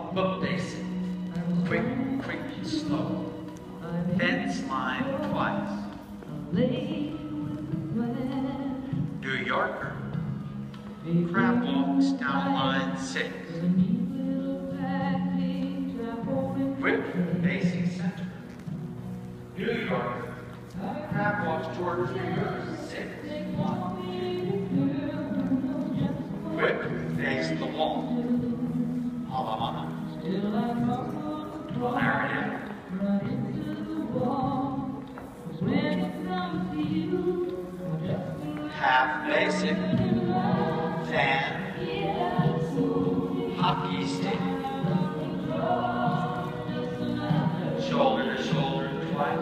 Book basic. Quick, quick, slow. Fence line twice. New Yorker. Crab walks down line 6. Quick, facing center. New Yorker. Crab walks towards reverse 6. Quick, face the wall. Alabama. Narrative. Half basic. Fan. Hockey stick. Shoulder to shoulder twice.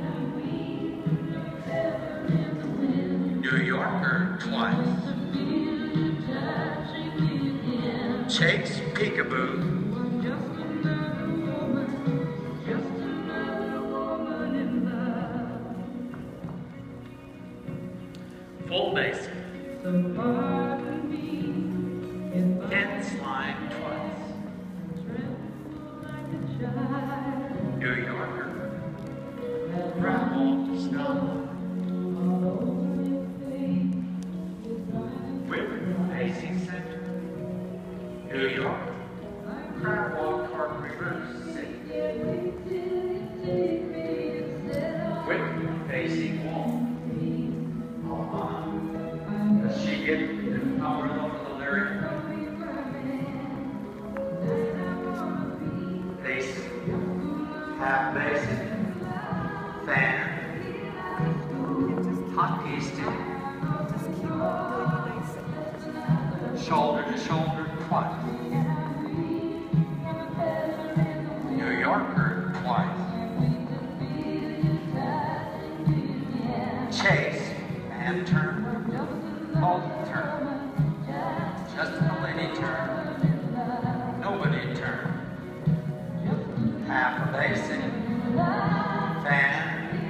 New Yorker twice. Chase peekaboo. Full basic. Fence line twice. New Yorker. Crab walks down. Whip facing center. New York. Crab walk toward reverse 6. Whip facing wall. Does she get the power over the lyric? Basic. Half basic. Fan. Hockey stick. Shoulder to shoulder twice. New Yorker twice. Chase and turn. Hold turn. Just a lady turn. Nobody turn. Half a basic. Fan.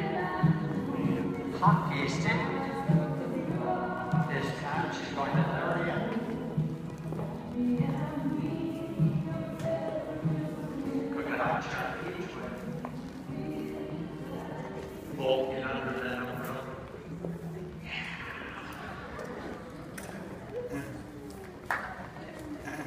Hockey stick. This time she's going to hurry up. Quick and